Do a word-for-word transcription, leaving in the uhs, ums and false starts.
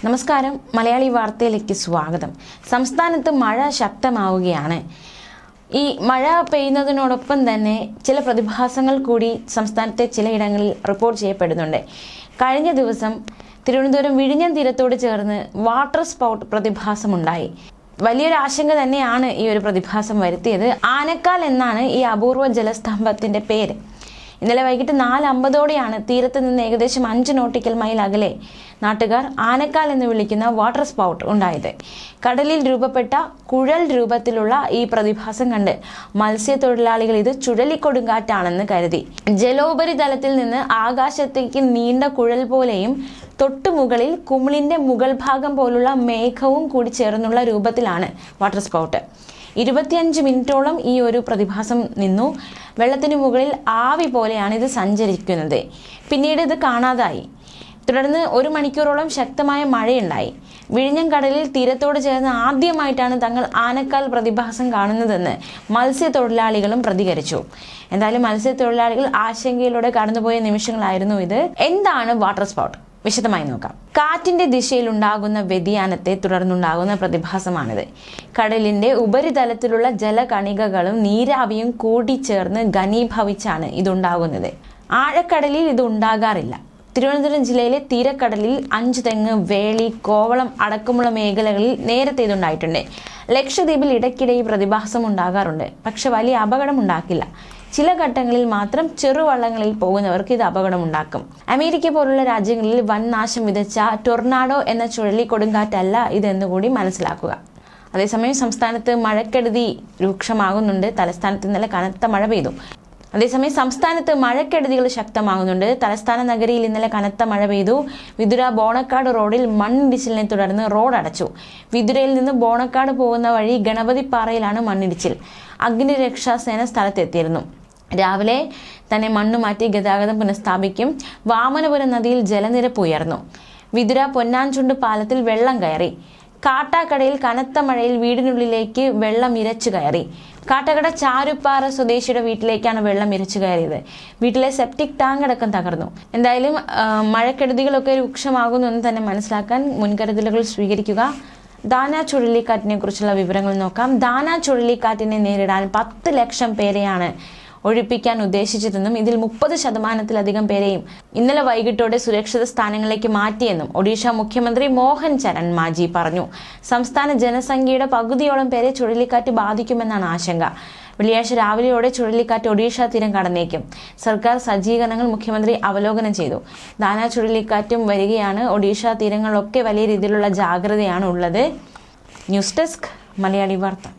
നമസ്കാരം മലയാളി വാർത്തയിലേക്ക് സ്വാഗതം. സംസ്ഥാനത്ത് മഴ ശക്തമാവുകയാണ്. ഈ മഴ പെയ്യുന്നതിനോടൊപ്പം തന്നെ ചില പ്രതിഭാസങ്ങൾ കൂടി സംസ്ഥാനത്തെ ചിലയിടങ്ങളിൽ റിപ്പോർട്ട് ചെയ്യപ്പെടുന്നുണ്ട്. കഴിഞ്ഞ ദിവസം തിരുവനന്തപുരം വിഴിഞ്ഞം തീരത്തോട് ചേർന്ന് വാട്ടർ സ്പൗട്ട് പ്രതിഭാസമുണ്ടായി. വലിയൊരു ആശങ്ക തന്നെയാണ് ഈ ഒരു പ്രതിഭാസം വരുത്തിയത്. ആനക്കാൽ എന്നാണ് ഈ അപൂർവ ജലസ്തംഭത്തിന്റെ പേര്. ഇന്നലെ വൈകിട്ട് നാല് അമ്പതോടെയാണ് തീരത്ത് നിന്ന് ഏകദേശം അഞ്ച് നോട്ടിക്കൽ മൈൽ അകലെ നാട്ടുകാർ ആനക്കാൽ എന്ന് വിളിക്കുന്ന വാട്ടർ സ്പൗട്ട് ഉണ്ടായത്. കടലിൽ രൂപപ്പെട്ട കുഴൽ രൂപത്തിലുള്ള ഈ പ്രതിഭാസം കണ്ട് മത്സ്യത്തൊഴിലാളികൾ ഇത് ചുഴലിക്കൊടുങ്കാറ്റാണെന്ന് കരുതി. ജലോപരിതലത്തിൽ നിന്ന് ആകാശത്തേക്ക് നീണ്ട കുഴൽ പോലെയും തൊട്ടുമുകളിൽ കുമിളിന്റെ മുകൾ ഭാഗം പോലുള്ള മേഘവും കൂടി ചേർന്നുള്ള രൂപത്തിലാണ് വാട്ടർ സ്പൗട്ട്. ഇരുപത്തിയഞ്ച് മിനിറ്റോളം ഈ ഒരു പ്രതിഭാസം നിന്നു. വെള്ളത്തിന് മുകളിൽ ആവി പോലെയാണ് ഇത് സഞ്ചരിക്കുന്നത്. പിന്നീട് ഇത് കാണാതായി. തുടർന്ന് ഒരു മണിക്കൂറോളം ശക്തമായ മഴയുണ്ടായി. വിഴിഞ്ഞം കടലിൽ തീരത്തോട് ചേർന്ന് ആദ്യമായിട്ടാണ് തങ്ങൾ ആനക്കാൽ പ്രതിഭാസം കാണുന്നതെന്ന് മത്സ്യത്തൊഴിലാളികളും പ്രതികരിച്ചു. എന്തായാലും മത്സ്യത്തൊഴിലാളികൾ ആശങ്കയിലൂടെ കടന്നുപോയ നിമിഷങ്ങളായിരുന്നു ഇത്. എന്താണ് വാട്ടർ സ്പൗട്ട്? വിശദമായി നോക്കാം. കാറ്റിന്റെ ദിശയിൽ ഉണ്ടാകുന്ന വ്യതിയാനത്തെ തുടർന്നുണ്ടാകുന്ന പ്രതിഭാസമാണിത്. കടലിന്റെ ഉപരിതലത്തിലുള്ള ജലകണികകളും നീരാവിയും കൂടിച്ചേർന്ന് ഘനീഭവിച്ചാണ് ഇതുണ്ടാകുന്നത്. ആഴക്കടലിൽ ഇത് ഉണ്ടാകാറില്ല. തിരുവനന്തപുരം ജില്ലയിലെ തീരക്കടലിൽ അഞ്ച് തെങ്ങ്, വേളി, കോവളം അടക്കമുള്ള മേഖലകളിൽ നേരത്തെ ഇതുണ്ടായിട്ടുണ്ട്. ലക്ഷദ്വീപിൽ ഇടയ്ക്കിടെ ഈ പ്രതിഭാസം ഉണ്ടാകാറുണ്ട്. പക്ഷെ വലിയ അപകടം ഉണ്ടാക്കില്ല. ചില ഘട്ടങ്ങളിൽ മാത്രം ചെറുവള്ളങ്ങളിൽ പോകുന്നവർക്ക് ഇത് അപകടമുണ്ടാക്കും. അമേരിക്ക പോലുള്ള രാജ്യങ്ങളിൽ വൻ നാശം വിതച്ച ടൊർണാഡോ എന്ന ചുഴലിക്കൊടുങ്കാറ്റല്ല ഇതെന്നുകൂടി മനസ്സിലാക്കുക. അതേസമയം സംസ്ഥാനത്ത് മഴക്കെടുതി രൂക്ഷമാകുന്നുണ്ട്. തലസ്ഥാനത്ത് ഇന്നലെ കനത്ത മഴ പെയ്തു. അതേസമയം സംസ്ഥാനത്ത് മഴക്കെടുതികൾ ശക്തമാകുന്നുണ്ട്. തലസ്ഥാന നഗരിയിൽ ഇന്നലെ കനത്ത മഴ പെയ്തു. വിതുര ബോണക്കാട് റോഡിൽ മണ്ണിടിച്ചിലിനെ തുടർന്ന് റോഡ് അടച്ചു. വിതുരയിൽ നിന്ന് ബോണക്കാട് പോകുന്ന വഴി ഗണപതിപ്പാറയിലാണ് മണ്ണിടിച്ചിൽ. അഗ്നിരക്ഷാസേന സ്ഥലത്തെത്തിയിരുന്നു. രാവിലെ തന്നെ മണ്ണ് മാറ്റി ഗതാഗതം പുനഃസ്ഥാപിക്കും. വാമനപുരം നദിയിൽ ജലനിരപ്പ് ഉയർന്നു. വിതുര പൊന്നാഞ്ചുണ്ട് പാലത്തിൽ വെള്ളം കയറി. കാട്ടാക്കടയിൽ കനത്ത മഴയിൽ വീടിനുള്ളിലേക്ക് വെള്ളം ഇരച്ചു കയറി. കാട്ടാക്കട ചാരുപ്പാറ സ്വദേശിയുടെ വീട്ടിലേക്കാണ് വെള്ളം ഇരച്ചു കയറിയത്. വീട്ടിലെ സെപ്റ്റിക് ടാങ്ക് അടക്കം തകർന്നു. എന്തായാലും മഴക്കെടുതികളൊക്കെ രൂക്ഷമാകുന്നു എന്ന് തന്നെ മനസ്സിലാക്കാൻ മുൻകരുതലുകൾ സ്വീകരിക്കുക. ദാന ചുഴലിക്കാറ്റിനെ കുറിച്ചുള്ള വിവരങ്ങൾ നോക്കാം. ദാന ചുഴലിക്കാറ്റിനെ നേരിടാൻ പത്ത് ലക്ഷം പേരെയാണ് ഒഴിപ്പിക്കാൻ ഉദ്ദേശിച്ചതെന്നും ഇതിൽ മുപ്പത് ശതമാനത്തിലധികം പേരെയും ഇന്നലെ വൈകിട്ടോടെ സുരക്ഷിത സ്ഥാനങ്ങളിലേക്ക് മാറ്റിയെന്നും ഒഡീഷ മുഖ്യമന്ത്രി മോഹൻ ചരൺ മാജി പറഞ്ഞു. സംസ്ഥാന ജനസംഖ്യയുടെ പകുതിയോളം പേരെ ചുഴലിക്കാറ്റ് ബാധിക്കുമെന്നാണ് ആശങ്ക. വെള്ളിയാഴ്ച രാവിലെയോടെ ചുഴലിക്കാറ്റ് ഒഡീഷ തീരം കടന്നേക്കും. സർക്കാർ സജ്ജീകരണങ്ങൾ മുഖ്യമന്ത്രി അവലോകനം ചെയ്തു. ദാന ചുഴലിക്കാറ്റും വരികയാണ്. ഒഡീഷ തീരങ്ങളിലൊക്കെ വലിയ രീതിയിലുള്ള ജാഗ്രതയാണ് ഉള്ളത്. ന്യൂസ് ഡെസ്ക് മലയാളി വാർത്ത.